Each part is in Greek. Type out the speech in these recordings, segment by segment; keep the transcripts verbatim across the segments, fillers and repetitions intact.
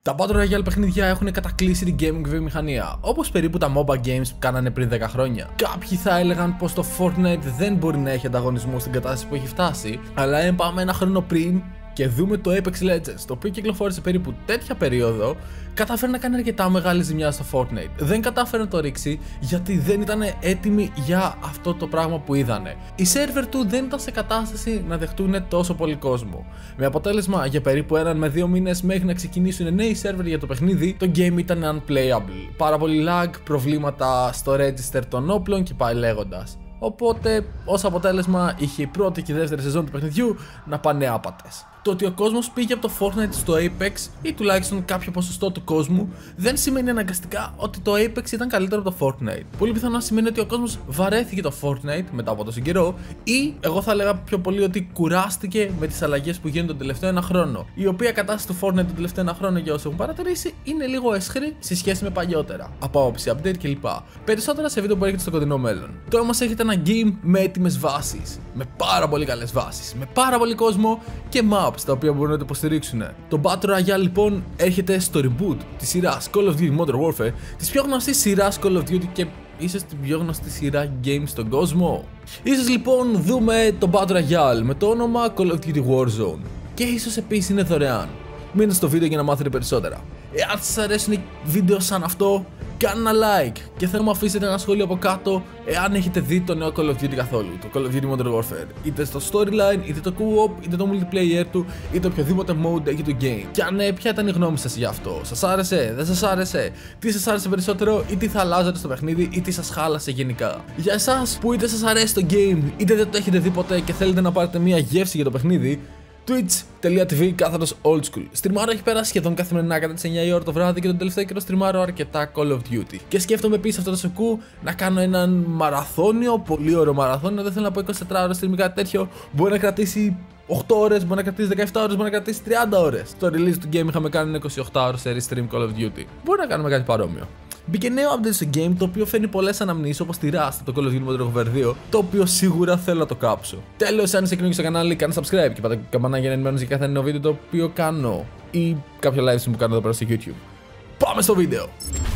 Τα Battle Royale παιχνίδια έχουν κατακλείσει την gaming βιομηχανία, όπως περίπου τα MOBA games που κάνανε πριν δέκα χρόνια. Κάποιοι θα έλεγαν πως το Fortnite δεν μπορεί να έχει ανταγωνισμό στην κατάσταση που έχει φτάσει, αλλά αν πάμε ένα χρόνο πριν και δούμε το Apex Legends, το οποίο κυκλοφόρησε περίπου τέτοια περίοδο, κατάφερε να κάνει αρκετά μεγάλη ζημιά στο Fortnite. Δεν κατάφερε να το ρίξει γιατί δεν ήταν έτοιμοι για αυτό το πράγμα που είδανε. Οι σερβερ του δεν ήταν σε κατάσταση να δεχτούν τόσο πολύ κόσμο. Με αποτέλεσμα για περίπου έναν με δύο μήνες μέχρι να ξεκινήσουν νέοι σερβερ για το παιχνίδι, το game ήταν unplayable. Πάρα πολύ lag, προβλήματα στο register των όπλων και πάει λέγοντας. Οπότε, ως αποτέλεσμα, είχε η πρώτη και η δεύτερη σεζόν του παιχνιδιού να πάνε άπατες. Το ότι ο κόσμος πήγε από το Fortnite στο Apex ή τουλάχιστον κάποιο ποσοστό του κόσμου δεν σημαίνει αναγκαστικά ότι το Apex ήταν καλύτερο από το Fortnite. Πολύ πιθανό σημαίνει ότι ο κόσμος βαρέθηκε το Fortnite μετά από τόσο καιρό ή εγώ θα έλεγα πιο πολύ ότι κουράστηκε με τις αλλαγές που γίνονται τον τελευταίο ένα χρόνο. Η οποία κατάσταση του Fortnite τον τελευταίο ένα χρόνο, για όσους έχουν παρατηρήσει, είναι λίγο έσχρη σε σχέση με παλιότερα. Από άποψη update κλπ. Περισσότερα σε βίντεο που έρχεται στο κοντινό μέλλον. Τώρα όμως έχετε ένα game με έτοιμες βάσεις, με πάρα πολύ καλές βάσεις, με πάρα πολύ κόσμο και maps τα οποία μπορούν να το υποστηρίξουν. Το Battle Royale λοιπόν έρχεται στο reboot της σειράς Call of Duty Modern Warfare, της πιο γνωστής σειράς Call of Duty και ίσως την πιο γνωστή σειρά games στον κόσμο. Ίσως λοιπόν δούμε το Battle Royale με το όνομα Call of Duty Warzone και ίσως επίσης είναι δωρεάν. Μείνετε στο βίντεο για να μάθετε περισσότερα. Εάν σας αρέσουν βίντεο σαν αυτό, κάντε ένα like και θέλω να μου αφήσετε ένα σχόλιο από κάτω εάν έχετε δει το νέο Call of Duty καθόλου, το Call of Duty Modern Warfare, είτε στο storyline, είτε το co-op, είτε το multiplayer του, είτε οποιοδήποτε mode έχει το game. Και αν ναι, ποια ήταν η γνώμη σας για αυτό, σας άρεσε, δεν σας άρεσε, τι σας άρεσε περισσότερο ή τι θα αλλάζατε στο παιχνίδι ή τι σας χάλασε γενικά. Για εσάς που είτε σας αρέσει το game είτε δεν το έχετε δει ποτέ και θέλετε να πάρετε μια γεύση για το παιχνίδι, twitch.tv κάθετος old school. Στριμάρω έχει πέρασει σχεδόν καθημερινά κατά τις εννιά η ώρα το βράδυ και τον τελευταίο καιρό στριμάρω αρκετά Call of Duty. Και σκέφτομαι επίσης αυτό το σοκού να κάνω έναν μαραθώνιο, πολύ ωραίο μαραθώνιο. Δεν θέλω να πω είκοσι τέσσερις ώρες stream, κάτι τέτοιο. Μπορεί να κρατήσει οκτώ ώρες, μπορεί να κρατήσει δεκαεπτά ώρες, μπορεί να κρατήσει τριάντα ώρες. Στο release του game είχαμε κάνει είκοσι οκτώ ώρες σε stream Call of Duty. Μπορεί να κάνουμε κάτι παρόμοιο. Μπήκε νέο update στο game το οποίο φέρνει πολλές αναμνήσεις όπως τη Rust, το Call of Duty Modern Warfare δύο, το οποίο σίγουρα θέλω να το κάψω. Τέλος, αν είσαι καινούργιος στο κανάλι, κάνε subscribe και πάτα το καμπανάκι για να ενημερώνεις για κάθε νέο βίντεο το οποίο κάνω ή κάποιο live stream που κάνω εδώ πέρα στο YouTube. Πάμε στο βίντεο!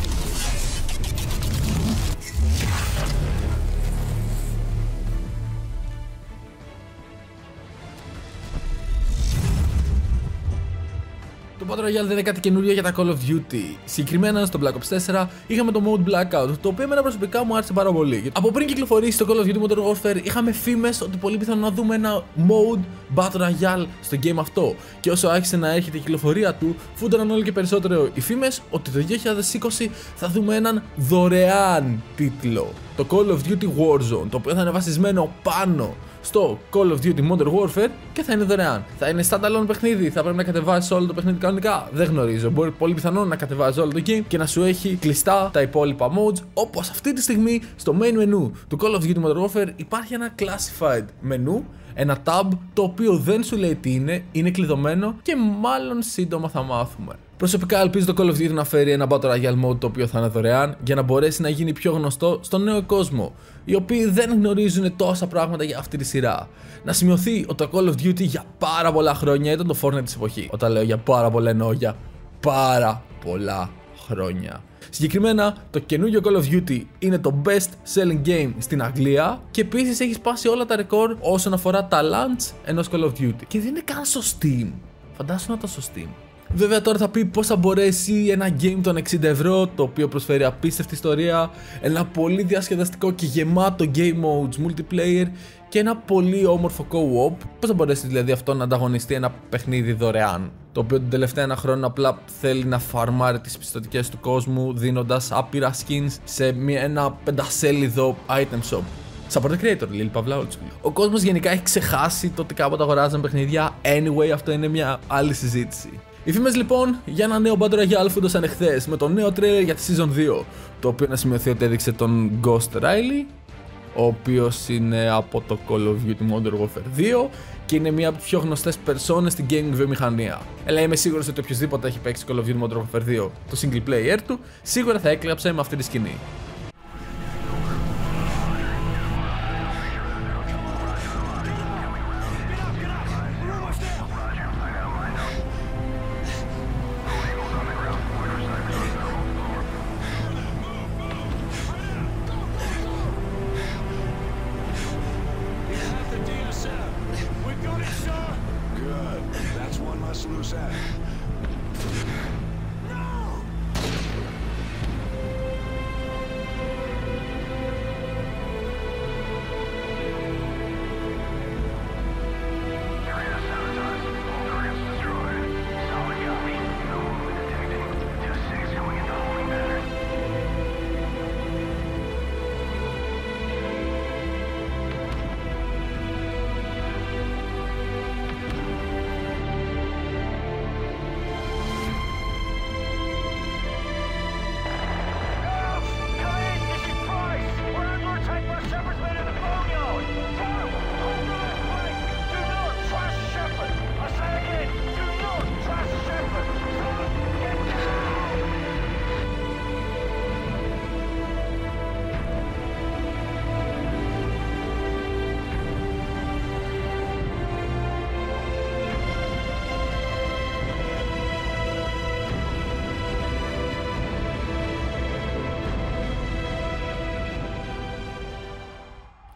Το Battle Royale δεν είναι κάτι καινούριο για τα Call of Duty. Συγκεκριμένα στο Black Ops τέσσερα είχαμε το mode Blackout, το οποίο εμένα προσωπικά μου άρεσε πάρα πολύ. Από πριν κυκλοφορήσει το Call of Duty Modern Warfare, είχαμε φήμες ότι πολύ πιθανό να δούμε ένα mode Battle Royale στο game αυτό. Και όσο άρχισε να έρχεται η κυκλοφορία του, φούνταραν όλο και περισσότερο οι φήμες ότι το δύο χιλιάδες είκοσι θα δούμε έναν δωρεάν τίτλο. Το Call of Duty Warzone, το οποίο θα είναι βασισμένο πάνω στο Call of Duty Modern Warfare και θα είναι δωρεάν. Θα είναι standalone παιχνίδι, θα πρέπει να κατεβάσεις όλο το παιχνίδι κανονικά. Δεν γνωρίζω. Μπορεί πολύ πιθανόν να κατεβάζεις όλο το game και να σου έχει κλειστά τα υπόλοιπα modes. Όπως αυτή τη στιγμή στο main menu του Call of Duty Modern Warfare υπάρχει ένα classified menu, ένα tab το οποίο δεν σου λέει τι είναι, είναι κλειδωμένο και μάλλον σύντομα θα μάθουμε. Προσωπικά ελπίζω το Call of Duty να φέρει ένα Battle Royale mode το οποίο θα είναι δωρεάν για να μπορέσει να γίνει πιο γνωστό στον νέο κόσμο, οι οποίοι δεν γνωρίζουν τόσα πράγματα για αυτή τη σειρά. Να σημειωθεί ότι το Call of Duty για πάρα πολλά χρόνια ήταν το Fortnite της εποχής. Όταν λέω για πάρα πολλά εννοώ για πάρα πολλά χρόνια. Συγκεκριμένα, το καινούργιο Call of Duty είναι το best selling game στην Αγγλία και επίσης έχει σπάσει όλα τα ρεκόρ όσον αφορά τα launch ενός Call of Duty. Και δεν είναι καν στο Steam. Φαντάσου να το στο Steam. Βέβαια τώρα θα πει πώς θα μπορέσει ένα game των εξήντα ευρώ, το οποίο προσφέρει απίστευτη ιστορία, ένα πολύ διασκεδαστικό και γεμάτο game modes multiplayer και ένα πολύ όμορφο co-op. Πώς θα μπορέσει δηλαδή αυτό να ανταγωνιστεί ένα παιχνίδι δωρεάν, το οποίο τον τελευταίο ένα χρόνο απλά θέλει να φαρμάρει τις πιστωτικές του κόσμου δίνοντας άπειρα skins σε μια, ένα πεντασέλιδο item shop. Support the creator, Lil Pavla Old School. Ο κόσμος γενικά έχει ξεχάσει το ότι κάποτε αγοράζαν παιχνίδια. Anyway, αυτό είναι μια άλλη συζήτηση. Οι φήμες λοιπόν για ένα νέο Battle Royale φούντωσαν εχθές με το νέο τρέλερ για τη Season δύο, το οποίο να σημειωθεί ότι έδειξε τον Ghost Riley, ο οποίος είναι από το Call of Duty Modern Warfare δύο και είναι μία από τις πιο γνωστές περσόνες στην gaming βιομηχανία. Αλλά είμαι σίγουρος ότι οποιοδήποτε έχει παίξει Call of Duty Modern Warfare δύο το single player του, σίγουρα θα έκλαψε με αυτή τη σκηνή.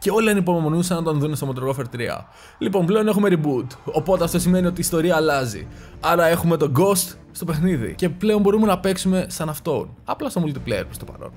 και όλοι ανυπομονούσαν να τον δουν στο Modern Warfare τρία. Λοιπόν, πλέον έχουμε reboot, οπότε αυτό σημαίνει ότι η ιστορία αλλάζει. Άρα έχουμε τον Ghost στο παιχνίδι και πλέον μπορούμε να παίξουμε σαν αυτόν. Απλά στο multiplayer προς το παρόν.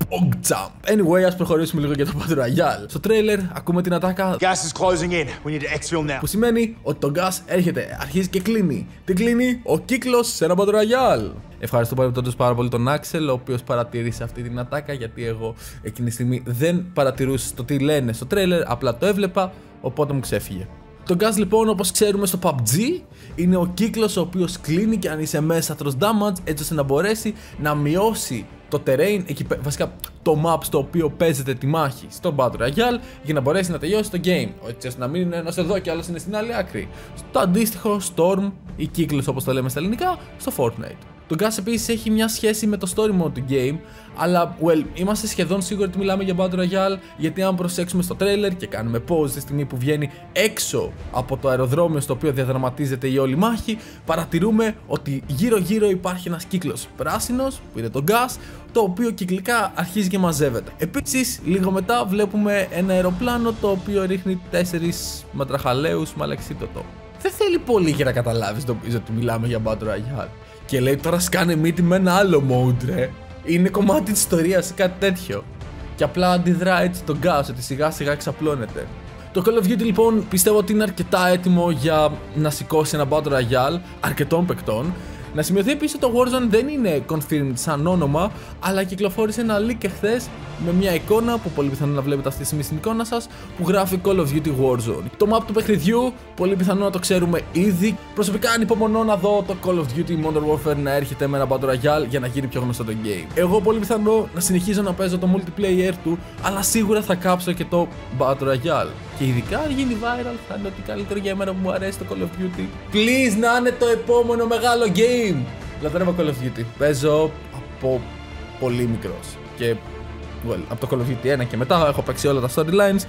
Jump. Anyway, ας προχωρήσουμε λίγο για το Battle Royale. Στο trailer ακούμε την ατάκα Gas is closing in. We need to exfil now. που σημαίνει ότι το gas έρχεται, αρχίζει και κλείνει. Τι κλείνει? Ο κύκλος σε ένα Battle Royale. Ευχαριστώ παρεμπιπτόντως πάρα πολύ τον Axel, ο οποίος παρατήρησε αυτή την ατάκα, γιατί εγώ εκείνη τη στιγμή δεν παρατηρούσα το τι λένε στο trailer, απλά το έβλεπα, οπότε μου ξέφυγε. Το gas λοιπόν, όπως ξέρουμε στο πι γιου μπι τζι, είναι ο κύκλος ο οποίος κλείνει και αν είσαι μέσα τρως damage, έτσι ώστε να μπορέσει να μειώσει το terrain, εκεί, βασικά το map στο οποίο παίζεται τη μάχη στο Battle Royale, για να μπορέσει να τελειώσει το game, έτσι ώστε να μην είναι ένας εδώ και άλλος είναι στην άλλη άκρη. Το αντίστοιχο Storm ή κύκλος όπως το λέμε στα ελληνικά, στο Fortnite. Το gas επίσης έχει μια σχέση με το story mode του game, αλλά well, είμαστε σχεδόν σίγουροι ότι μιλάμε για Battle Royale, γιατί αν προσέξουμε στο trailer και κάνουμε pause τη στιγμή που βγαίνει έξω από το αεροδρόμιο στο οποίο διαδραματίζεται η όλη μάχη, παρατηρούμε ότι γύρω γύρω υπάρχει ένας κύκλος πράσινος που είναι το gas, το οποίο κυκλικά αρχίζει και μαζεύεται. Επίσης, λίγο μετά βλέπουμε ένα αεροπλάνο το οποίο ρίχνει τέσσερις ματραχαλαίους με αλεξίπτωτο. Δεν θέλει πολύ για να καταλάβεις νομίζω ότι μιλάμε για Battle Royale. Και λέει τώρα σκάνε μύτη με ένα άλλο mode, ρε. Είναι κομμάτι της ιστορίας ή κάτι τέτοιο. Και απλά αντιδρά έτσι τον gas, ότι σιγά σιγά εξαπλώνεται. Το Call of Duty λοιπόν πιστεύω ότι είναι αρκετά έτοιμο για να σηκώσει ένα Battle Royale αρκετών παικτών. Να σημειωθεί επίσης ότι το Warzone δεν είναι confirmed σαν όνομα, αλλά κυκλοφόρησε ένα leak εχθές με μια εικόνα που πολύ πιθανό να βλέπετε αυτή τη στιγμή στην εικόνα σας, που γράφει Call of Duty Warzone. Το map του παιχνιδιού πολύ πιθανό να το ξέρουμε ήδη. Προσωπικά ανυπομονώ να δω το Call of Duty Modern Warfare να έρχεται με ένα Battle Royale για να γίνει πιο γνωστό το game. Εγώ πολύ πιθανό να συνεχίζω να παίζω το multiplayer του, αλλά σίγουρα θα κάψω και το Battle Royale. Και ειδικά αν γίνει viral θα είναι ότι καλύτερο για εμένα που μου αρέσει το Call of Duty. Please να είναι το επόμενο μεγάλο game. Λατρεύω Call of Duty. Παίζω από πολύ μικρός. Και well, από το Call of Duty ένα και μετά έχω παίξει όλα τα storylines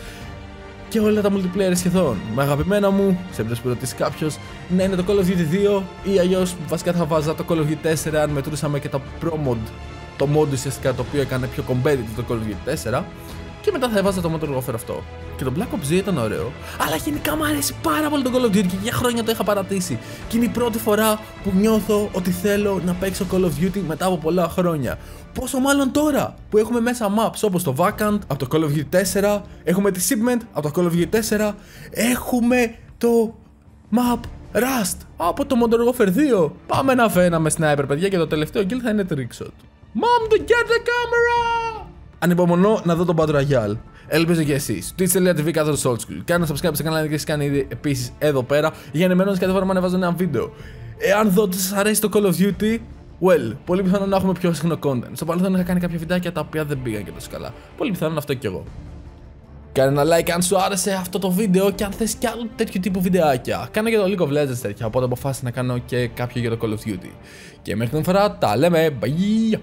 και όλα τα multiplayer σχεδόν. Με αγαπημένα μου, σε περίπτωση που ρωτήσει κάποιος, να είναι το Call of Duty δύο ή αλλιώς βασικά θα βάζα το Call of Duty τέσσερα αν μετρούσαμε και τα Pro Mod. Το mod ουσιαστικά το οποίο έκανε πιο competitive το Call of Duty τέσσερα. Και μετά θα έβαζα το Modern Warfare αυτό. Και το Black Ops δύο ήταν ωραίο, αλλά γενικά μου αρέσει πάρα πολύ το Call of Duty και για χρόνια το είχα παρατήσει. Και είναι η πρώτη φορά που νιώθω ότι θέλω να παίξω Call of Duty μετά από πολλά χρόνια. Πόσο μάλλον τώρα που έχουμε μέσα maps όπως το Vacant από το Call of Duty τέσσερα, έχουμε τη Shipment από το Call of Duty τέσσερα, έχουμε το map Rust από το Modern Warfare δύο. Πάμε να φαίναμε sniper, παιδιά, και το τελευταίο kill θα είναι trickshot. Mom, to get the camera! Ανυπομονώ να δω τον Battle Royale. Ελπίζω και εσείς. twitch τελεία τv κάθετος oldschool. Κάνε subscribe στο κανάλι και έχεις κάνει ήδη επίσης εδώ πέρα για να ενημερώνεις κάθε φορά που ανεβάζω ένα βίντεο. Εάν δω ότι σας αρέσει το Call of Duty, well, πολύ πιθανό να έχουμε πιο συχνό content. Στο παρελθόν είχα κάνει κάποια βιντεάκια τα οποία δεν πήγαν και τόσο καλά. Πολύ πιθανό να αυτό και εγώ. Κάνε ένα like αν σου άρεσε αυτό το βίντεο και αν θες κι άλλο τέτοιου τύπου βιντεάκια. Κάνω και το League of Legends τέτοια, οπότε αποφάσισα να κάνω και κάποιο για το Call of Duty. Και μέχρι την φορά τα λέμε. Bye!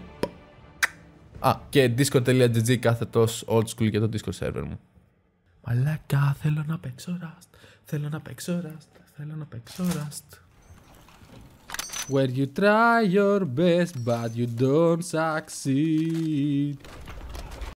Α, και discord τελεία gg κάθετος oldschool για το Discord server μου. Μαλάκα, θέλω να παίξω Rust. Θέλω να παίξω Rust. Θέλω να παίξω Rust. Where you try your best but you don't succeed.